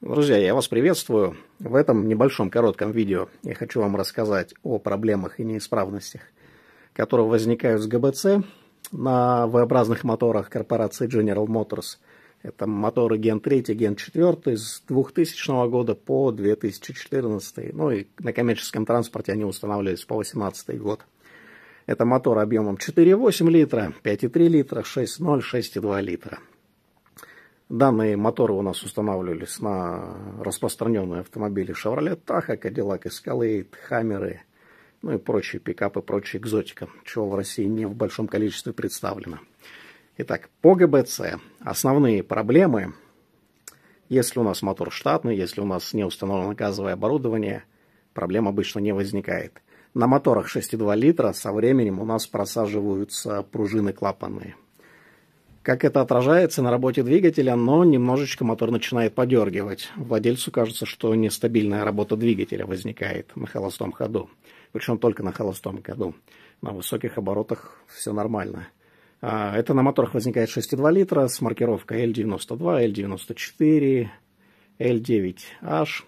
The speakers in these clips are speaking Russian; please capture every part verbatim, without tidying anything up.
Друзья, я вас приветствую. В этом небольшом коротком видео я хочу вам рассказать о проблемах и неисправностях, которые возникают с ГБЦ на V-образных моторах корпорации General Motors. Это моторы ген три, ген четыре с двухтысячного года по две тысячи четырнадцатый. Ну и на коммерческом транспорте они устанавливались по две тысячи восемнадцатый год. Это моторы объемом четыре и восемь литра, пять и три литра, шесть и ноль, шесть и два литра. Данные моторы у нас устанавливались на распространенные автомобили Chevrolet Tahoe, Cadillac Escalade, Хаммеры, ну и прочие пикапы, прочая экзотика, чего в России не в большом количестве представлено. Итак, по ГБЦ основные проблемы, если у нас мотор штатный, если у нас не установлено газовое оборудование, проблем обычно не возникает. На моторах шесть и два литра со временем у нас просаживаются пружины клапанные. Как это отражается на работе двигателя, но немножечко мотор начинает подергивать. Владельцу кажется, что нестабильная работа двигателя возникает на холостом ходу. Причем только на холостом ходу. На высоких оборотах все нормально. Это на моторах возникает шесть и два литра с маркировкой эл девяносто два, эл девяносто четыре, эл девять аш.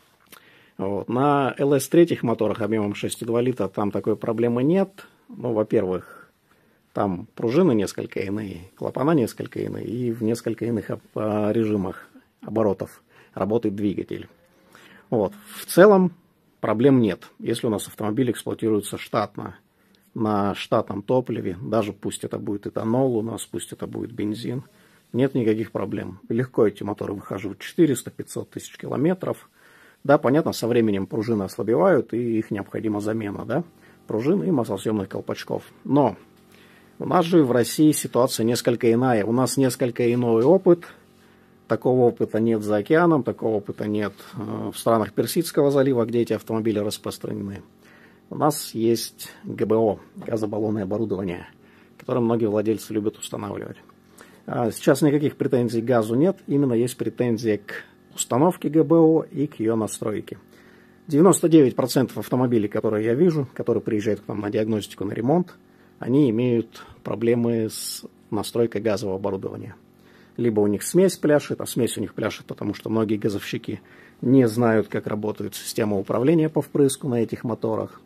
Вот. На эл эс три моторах объемом шесть и два литра там такой проблемы нет. Ну, во-первых, там пружины несколько иные, клапана несколько иные, и в несколько иных режимах оборотов работает двигатель. Вот. В целом проблем нет, если у нас автомобиль эксплуатируется штатно, на штатном топливе, даже пусть это будет этанол у нас, пусть это будет бензин, нет никаких проблем. Легко эти моторы выхаживают четыреста-пятьсот тысяч километров. Да, понятно, со временем пружины ослабевают, и их необходима замена, да, пружин и маслосъемных колпачков. Но у нас же в России ситуация несколько иная. У нас несколько иной опыт. Такого опыта нет за океаном, такого опыта нет в странах Персидского залива, где эти автомобили распространены. У нас есть ГБО, газобаллонное оборудование, которое многие владельцы любят устанавливать. Сейчас никаких претензий к газу нет, именно есть претензии к установке ГБО и к ее настройке. девяносто девять процентов автомобилей, которые я вижу, которые приезжают к нам на диагностику, на ремонт, они имеют проблемы с настройкой газового оборудования. Либо у них смесь пляшет, а смесь у них пляшет, потому что многие газовщики не знают, как работает система управления по впрыску на этих моторах.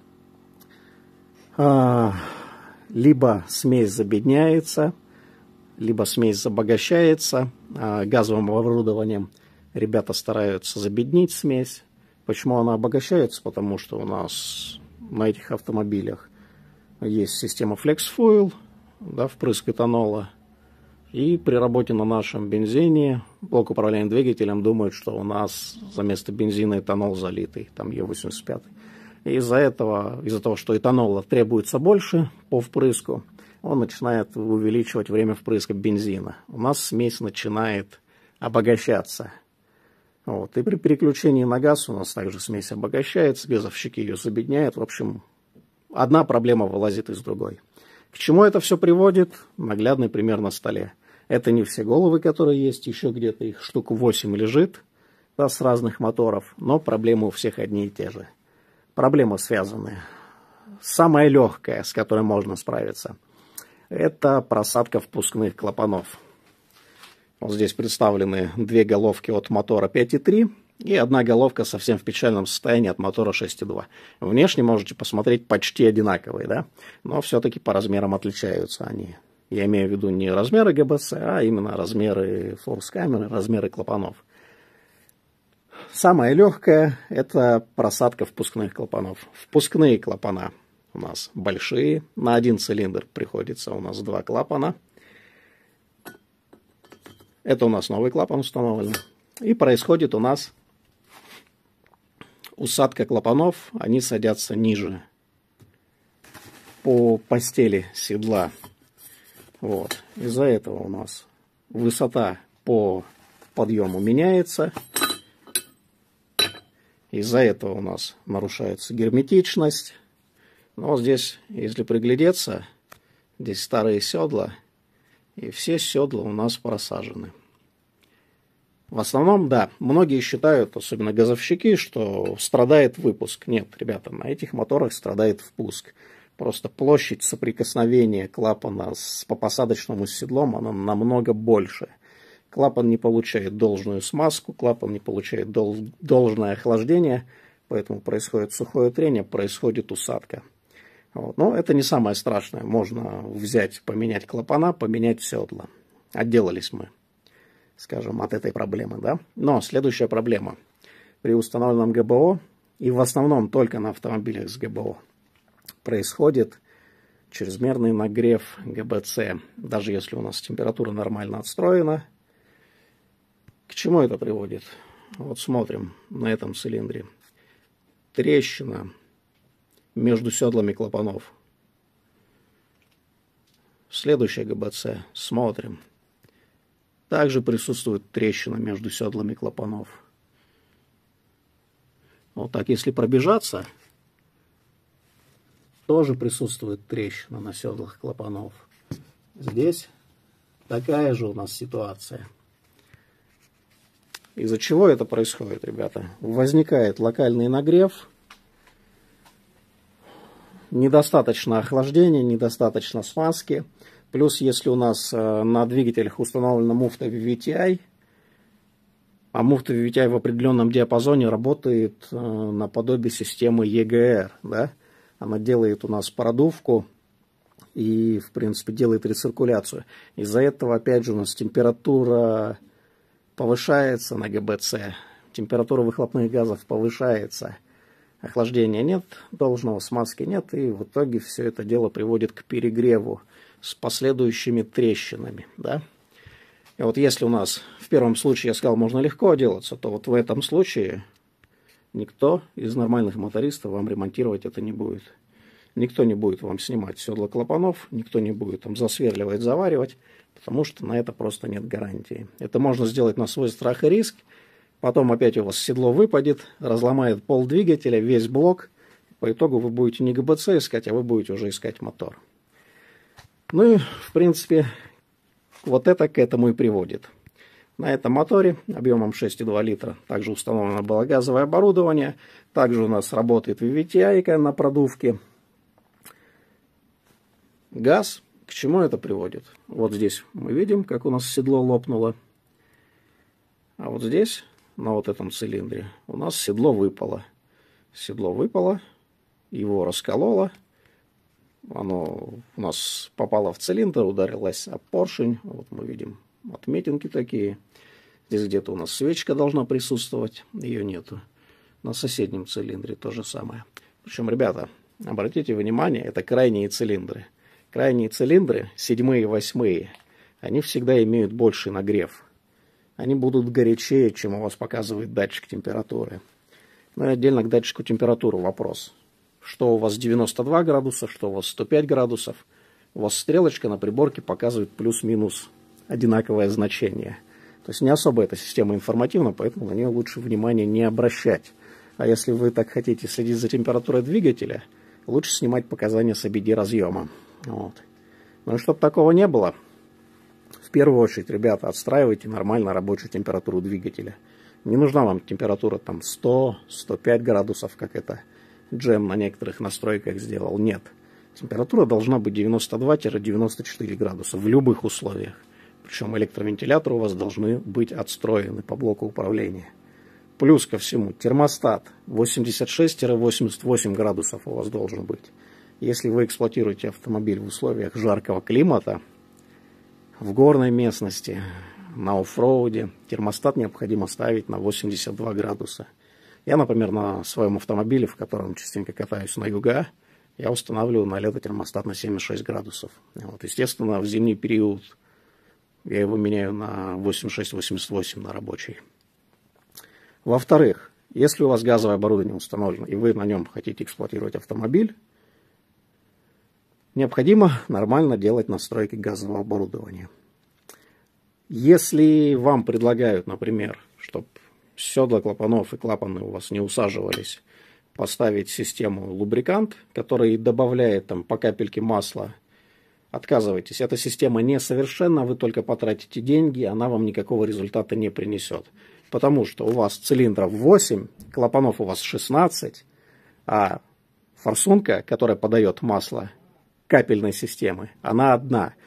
А, либо смесь забедняется, либо смесь забогащается а, газовым оборудованием. Ребята стараются забеднить смесь. Почему она обогащается? Потому что у нас на этих автомобилях есть система FlexFuel, да, впрыск этанола. И при работе на нашем бензине блок управления двигателем думает, что у нас за место бензина этанол залитый, там Е восемьдесят пять. И из-за этого, из-за того, что этанола требуется больше по впрыску, он начинает увеличивать время впрыска бензина. У нас смесь начинает обогащаться. Вот. И при переключении на газ у нас также смесь обогащается, газовщики ее забедняют. В общем, одна проблема вылазит из другой. К чему это все приводит? Наглядный пример на столе. Это не все головы, которые есть, еще где-то их штук восемь лежит, да, с разных моторов, но проблемы у всех одни и те же. Проблемы связаны. Самая легкая, с которой можно справиться, это просадка впускных клапанов. Вот здесь представлены две головки от мотора пять и три. И одна головка совсем в печальном состоянии от мотора шесть и два. Внешне можете посмотреть почти одинаковые, да? Но все-таки по размерам отличаются они. Я имею в виду не размеры ГБЦ, а именно размеры форс-камеры, размеры клапанов. Самое легкое – это просадка впускных клапанов. Впускные клапана у нас большие. На один цилиндр приходится у нас два клапана. Это у нас новый клапан установлен. И происходит у нас усадка клапанов, они садятся ниже по постели седла. Вот. Из-за этого у нас высота по подъему меняется. Из-за этого у нас нарушается герметичность. Но здесь, если приглядеться, здесь старые седла, и все седла у нас просажены. В основном, да, многие считают, особенно газовщики, что страдает выпуск. Нет, ребята, на этих моторах страдает впуск. Просто площадь соприкосновения клапана с, по посадочному седлом, она намного больше. Клапан не получает должную смазку, клапан не получает дол должное охлаждение, поэтому происходит сухое трение, происходит усадка. Вот. Но это не самое страшное. Можно взять, поменять клапана, поменять седла. Отделались мы, скажем, от этой проблемы, да? Но следующая проблема. При установленном ГБО, и в основном только на автомобилях с ГБО, происходит чрезмерный нагрев ГБЦ. Даже если у нас температура нормально отстроена. К чему это приводит? Вот смотрим на этом цилиндре. Трещина между седлами клапанов. Следующее ГБЦ. Смотрим. Также присутствует трещина между седлами клапанов. Вот так, если пробежаться, тоже присутствует трещина на седлах клапанов. Здесь такая же у нас ситуация. Из-за чего это происходит, ребята? Возникает локальный нагрев, недостаточно охлаждения, недостаточно смазки. Плюс, если у нас на двигателях установлена муфта ви ви ти ай, а муфта ви ви ти ай в определенном диапазоне работает наподобие системы и джи эр, да? Она делает у нас продувку и, в принципе, делает рециркуляцию. Из-за этого, опять же, у нас температура повышается на ГБЦ, температура выхлопных газов повышается, охлаждения нет должного, смазки нет, и в итоге все это дело приводит к перегреву с последующими трещинами, да? И вот если у нас в первом случае, я сказал, можно легко отделаться, то вот в этом случае никто из нормальных мотористов вам ремонтировать это не будет. Никто не будет вам снимать седла клапанов, никто не будет там засверливать, заваривать, потому что на это просто нет гарантии. Это можно сделать на свой страх и риск. Потом опять у вас седло выпадет, разломает пол двигателя, весь блок. По итогу вы будете не ГБЦ искать, а вы будете уже искать мотор. Ну и, в принципе, вот это к этому и приводит. На этом моторе объемом шесть и два литра также установлено было газовое оборудование. Также у нас работает ви ви ти ай на продувке. Газ, к чему это приводит? Вот здесь мы видим, как у нас седло лопнуло. А вот здесь, на вот этом цилиндре, у нас седло выпало. Седло выпало, его раскололо. Оно у нас попало в цилиндр, ударилось об поршень. Вот мы видим отметинки такие. Здесь где-то у нас свечка должна присутствовать. Ее нету. На соседнем цилиндре то же самое. Причем, ребята, обратите внимание, это крайние цилиндры. Крайние цилиндры, седьмые и восьмые, они всегда имеют больший нагрев. Они будут горячее, чем у вас показывает датчик температуры. Ну и отдельно к датчику температуры вопрос. Что у вас девяносто два градуса, что у вас сто пять градусов. У вас стрелочка на приборке показывает плюс-минус одинаковое значение. То есть не особо эта система информативна, поэтому на нее лучше внимания не обращать. А если вы так хотите следить за температурой двигателя, лучше снимать показания с эй би ди-разъема. Вот. Но чтобы такого не было, в первую очередь, ребята, отстраивайте нормально рабочую температуру двигателя. Не нужна вам температура там сто — сто пять градусов, как это джем на некоторых настройках сделал. Нет. Температура должна быть девяносто два — девяносто четыре градуса в любых условиях. Причем электровентиляторы у вас должны быть отстроены по блоку управления. Плюс ко всему, термостат восемьдесят шесть — восемьдесят восемь градусов у вас должен быть. Если вы эксплуатируете автомобиль в условиях жаркого климата, в горной местности, на оффроуде, термостат необходимо ставить на восемьдесят два градуса. Я, например, на своем автомобиле, в котором частенько катаюсь на юга, я устанавливаю на лето термостат на семьдесят шесть градусов. Вот, естественно, в зимний период я его меняю на восемьдесят шесть — восемьдесят восемь на рабочий. Во-вторых, если у вас газовое оборудование установлено, и вы на нем хотите эксплуатировать автомобиль, необходимо нормально делать настройки газового оборудования. Если вам предлагают, например, чтобы седла клапанов и клапаны у вас не усаживались, поставить систему лубрикант, который добавляет там по капельке масла, отказывайтесь. Эта система несовершенна, вы только потратите деньги, она вам никакого результата не принесет. Потому что у вас цилиндров восемь, клапанов у вас шестнадцать, а форсунка, которая подает масло капельной системы, она одна.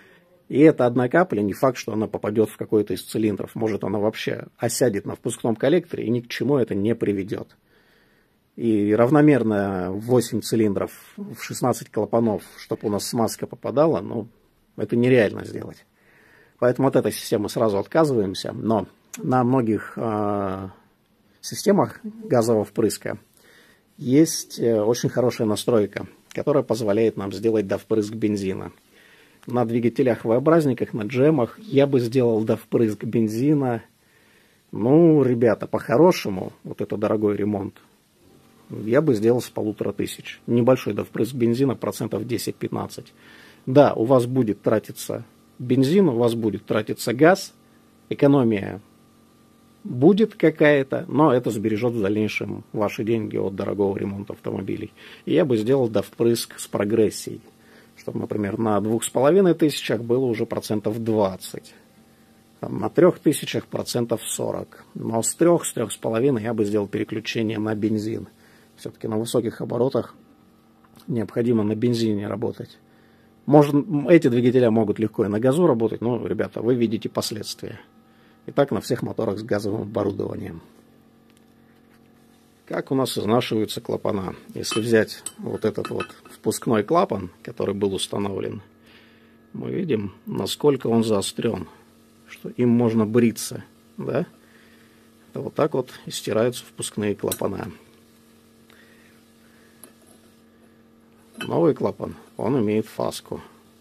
И эта одна капля, не факт, что она попадет в какой-то из цилиндров. Может, она вообще осядет на впускном коллекторе, и ни к чему это не приведет. И равномерно восемь цилиндров в шестнадцать клапанов, чтобы у нас смазка попадала, ну, это нереально сделать. Поэтому от этой системы сразу отказываемся. Но на многих э, системах газового впрыска есть э, очень хорошая настройка, которая позволяет нам сделать довпрыск бензина. На двигателях V-образниках, на джемах я бы сделал довпрыск бензина. Ну, ребята, по-хорошему, вот это дорогой ремонт, я бы сделал с полутора тысяч. Небольшой довпрыск бензина, процентов десять-пятнадцать. Да, у вас будет тратиться бензин, у вас будет тратиться газ, экономия будет какая-то, но это сбережет в дальнейшем ваши деньги от дорогого ремонта автомобилей. И я бы сделал довпрыск с прогрессией, чтобы, например, на двух с половиной тысячах было уже процентов двадцать. Там, на трех тысячах процентов сорок. Но с трех, с трех с половиной я бы сделал переключение на бензин. Все-таки на высоких оборотах необходимо на бензине работать. Может, эти двигателя могут легко и на газу работать, но, ребята, вы видите последствия. И так на всех моторах с газовым оборудованием. Как у нас изнашиваются клапана? Если взять вот этот вот впускной клапан, который был установлен, мы видим, насколько он заострен, что им можно бриться, да? Это вот так вот и стираются впускные клапана. Новый клапан, он имеет фаску.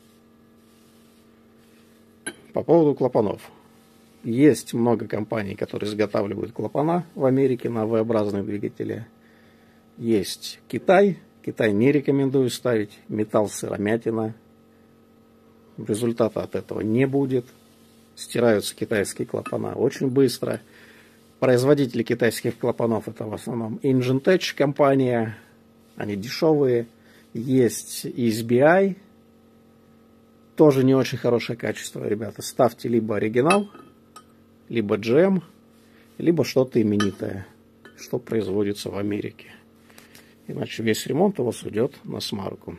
По поводу клапанов. Есть много компаний, которые изготавливают клапана в Америке на V-образные двигатели. Есть Китай. Китай не рекомендую ставить. Металл, сыромятина. Результата от этого не будет. Стираются китайские клапана очень быстро. Производители китайских клапанов — это в основном Engine-Tech компания. Они дешевые. Есть эс би ай. Тоже не очень хорошее качество, ребята. Ставьте либо оригинал, либо джи эм, либо что-то именитое, что производится в Америке. Иначе весь ремонт у вас уйдет на смарку.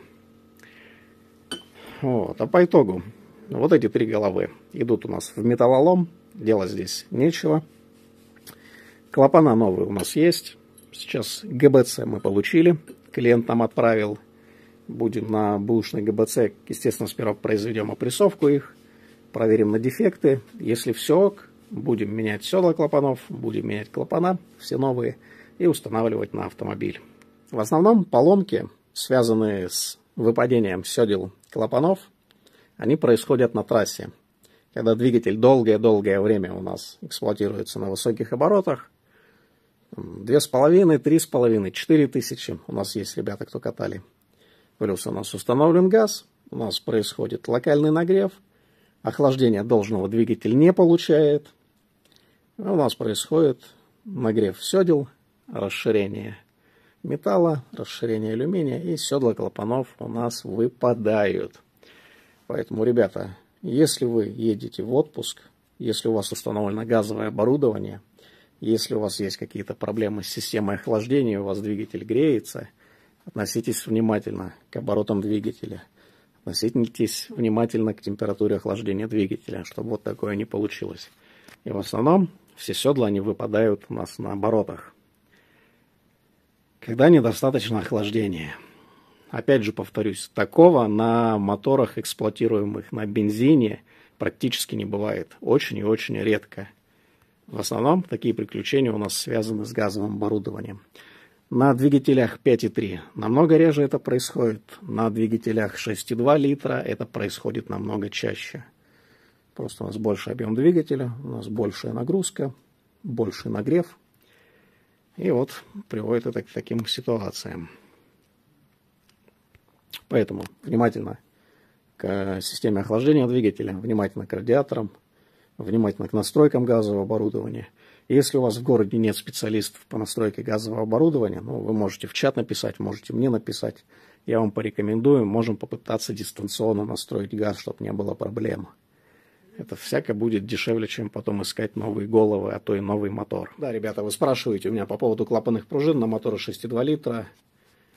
Вот. А по итогу, вот эти три головы идут у нас в металлолом. Делать здесь нечего. Клапана новые у нас есть. Сейчас гэ бэ цэ мы получили. Клиент нам отправил. Будем на бэушный гэ бэ цэ, естественно, сперва произведем опрессовку их. Проверим на дефекты. Если все ок, будем менять седла клапанов, будем менять клапана, все новые, и устанавливать на автомобиль. В основном поломки, связанные с выпадением седел клапанов, они происходят на трассе. Когда двигатель долгое-долгое время у нас эксплуатируется на высоких оборотах, две с половиной, три с половиной, четыре тысячи у нас есть ребята, кто катали. Плюс у нас установлен газ, у нас происходит локальный нагрев, охлаждение должного двигатель не получает. У нас происходит нагрев седел, расширение металла, расширение алюминия, и седла клапанов у нас выпадают. Поэтому, ребята, если вы едете в отпуск, если у вас установлено газовое оборудование, если у вас есть какие-то проблемы с системой охлаждения, у вас двигатель греется, относитесь внимательно к оборотам двигателя. Относитесь внимательно к температуре охлаждения двигателя, чтобы вот такое не получилось. И в основном все седла они выпадают у нас на оборотах, когда недостаточно охлаждения. Опять же повторюсь, такого на моторах, эксплуатируемых на бензине, практически не бывает. Очень и очень редко. В основном такие приключения у нас связаны с газовым оборудованием. На двигателях пять и три намного реже это происходит. На двигателях шесть и два литра это происходит намного чаще. Просто у нас больше объем двигателя, у нас большая нагрузка, больший нагрев. И вот приводит это к таким ситуациям. Поэтому внимательно к системе охлаждения двигателя, внимательно к радиаторам, внимательно к настройкам газового оборудования. Если у вас в городе нет специалистов по настройке газового оборудования, ну, вы можете в чат написать, можете мне написать. Я вам порекомендую, можем попытаться дистанционно настроить газ, чтобы не было проблем. Это всяко будет дешевле, чем потом искать новые головы, а то и новый мотор. Да, ребята, вы спрашиваете у меня по поводу клапанных пружин на моторы шесть и два литра,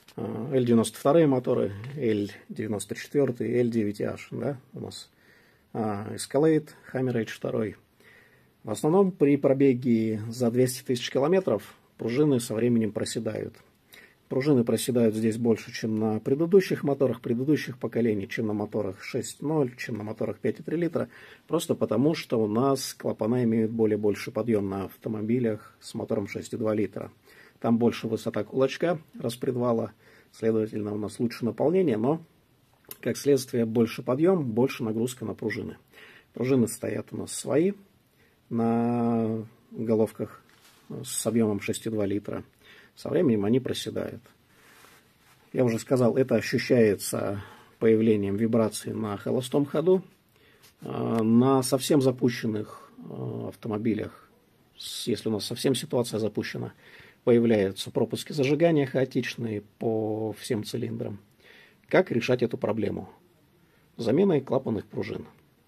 эл девяносто два моторы, эл девяносто четыре, эл девять аш, да, у нас Escalade, Hammer эйч два. В основном при пробеге за двести тысяч километров пружины со временем проседают. Пружины проседают здесь больше, чем на предыдущих моторах, предыдущих поколений, чем на моторах шесть ноль, чем на моторах пять и три литра. Просто потому, что у нас клапана имеют более больший подъем на автомобилях с мотором шесть и два литра. Там больше высота кулачка распредвала, следовательно, у нас лучше наполнение, но, как следствие, больше подъем, больше нагрузка на пружины. Пружины стоят у нас свои на головках с объемом шесть и два литра. Со временем они проседают. Я уже сказал, это ощущается появлением вибраций на холостом ходу. На совсем запущенных автомобилях, если у нас совсем ситуация запущена, появляются пропуски зажигания хаотичные по всем цилиндрам. Как решать эту проблему? Заменой клапанных пружин.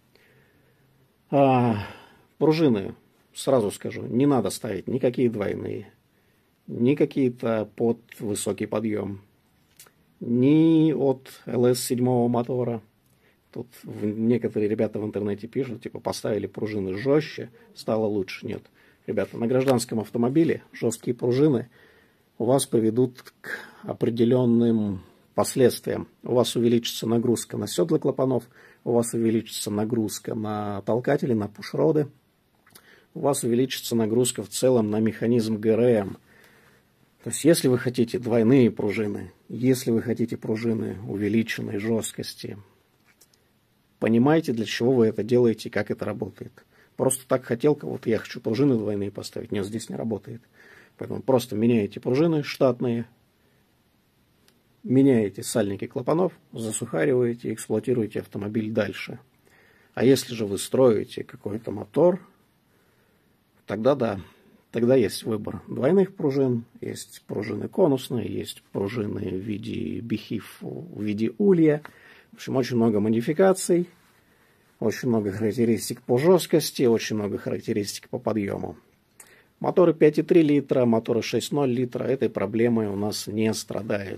А, пружины, сразу скажу, не надо ставить никакие двойные, ни какие-то под высокий подъем, ни от эл эс семь мотора. Тут некоторые ребята в интернете пишут, типа поставили пружины жестче, стало лучше. Нет. Ребята, на гражданском автомобиле жесткие пружины у вас приведут к определенным последствиям. У вас увеличится нагрузка на седла клапанов, у вас увеличится нагрузка на толкатели, на пушроды, у вас увеличится нагрузка в целом на механизм гэ эр эм. То есть, если вы хотите двойные пружины, если вы хотите пружины увеличенной жесткости, понимаете, для чего вы это делаете, как это работает. Просто так хотелка, вот я хочу пружины двойные поставить, нет, здесь не работает. Поэтому просто меняете пружины штатные, меняете сальники клапанов, засухариваете, эксплуатируете автомобиль дальше. А если же вы строите какой-то мотор, тогда да. Тогда есть выбор двойных пружин, есть пружины конусные, есть пружины в виде бихиф, в виде улья. В общем, очень много модификаций, очень много характеристик по жесткости, очень много характеристик по подъему. Моторы пять и три литра, моторы шесть ноль литра этой проблемой у нас не страдают.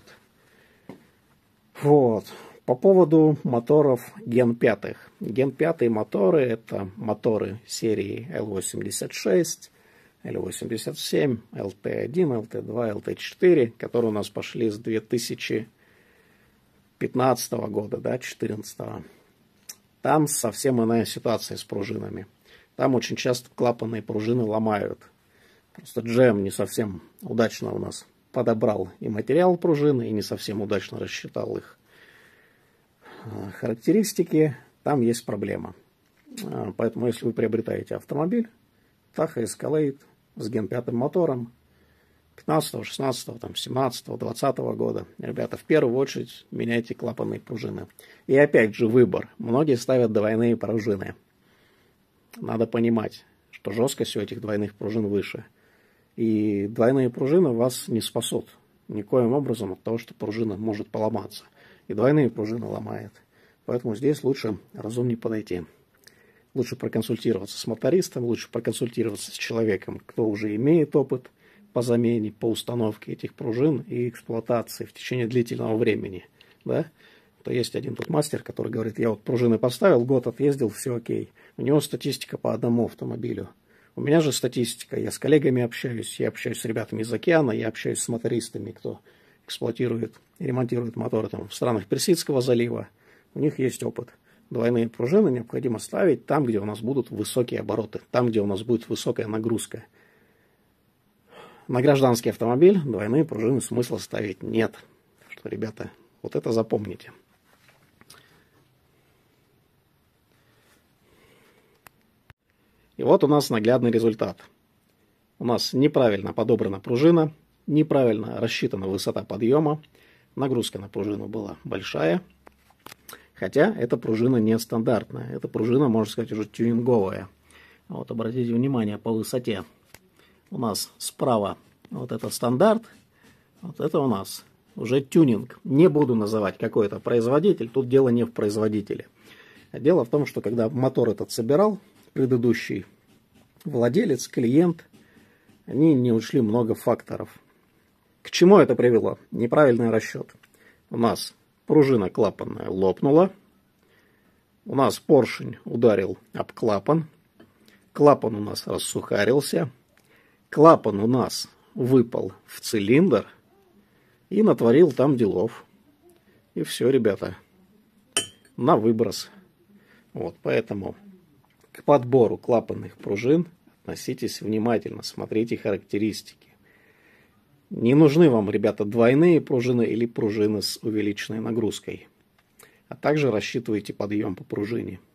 Вот. По поводу моторов ген пять. ген пять моторы — это моторы серии эл восемьдесят шесть, эл восемьдесят семь, эл тэ один, эл тэ два, эл тэ четыре, которые у нас пошли с две тысячи пятнадцатого года, да, две тысячи четырнадцатого. Там совсем иная ситуация с пружинами. Там очень часто клапанные пружины ломают. Просто джем не совсем удачно у нас подобрал и материал пружины, и не совсем удачно рассчитал их характеристики. Там есть проблема. Поэтому, если вы приобретаете автомобиль Tahoe Escalade с ген пять мотором пятнадцатого, шестнадцатого, там, семнадцатого, двадцатого года, ребята, в первую очередь меняйте клапанные пружины. И опять же выбор. Многие ставят двойные пружины. Надо понимать, что жесткость у этих двойных пружин выше. И двойные пружины вас не спасут никоим образом от того, что пружина может поломаться. И двойные пружины ломает. Поэтому здесь лучше разумнее подойти. Лучше проконсультироваться с мотористом, лучше проконсультироваться с человеком, кто уже имеет опыт по замене, по установке этих пружин и эксплуатации в течение длительного времени. Да? То есть один тут мастер, который говорит, я вот пружины поставил, год отъездил, все окей. У него статистика по одному автомобилю. У меня же статистика, я с коллегами общаюсь, я общаюсь с ребятами из океана, я общаюсь с мотористами, кто эксплуатирует и ремонтирует моторы там, в странах Персидского залива. У них есть опыт. Двойные пружины необходимо ставить там, где у нас будут высокие обороты, там, где у нас будет высокая нагрузка. На гражданский автомобиль двойные пружины смысла ставить нет. Так что, ребята, вот это запомните. И вот у нас наглядный результат. У нас неправильно подобрана пружина, неправильно рассчитана высота подъема, нагрузка на пружину была большая. Хотя эта пружина не стандартная. Эта пружина, можно сказать, уже тюнинговая. Вот обратите внимание по высоте. У нас справа вот это стандарт. Вот это у нас уже тюнинг. Не буду называть какой это производитель. Тут дело не в производителе. Дело в том, что когда мотор этот собирал, предыдущий владелец, клиент, они не учли много факторов. К чему это привело? Неправильный расчет. У нас пружина клапанная лопнула. У нас поршень ударил об клапан. Клапан у нас рассухарился. Клапан у нас выпал в цилиндр и натворил там делов. И все, ребята, на выброс. Вот, поэтому к подбору клапанных пружин относитесь внимательно, смотрите характеристики. Не нужны вам, ребята, двойные пружины или пружины с увеличенной нагрузкой. А также рассчитывайте подъем по пружине.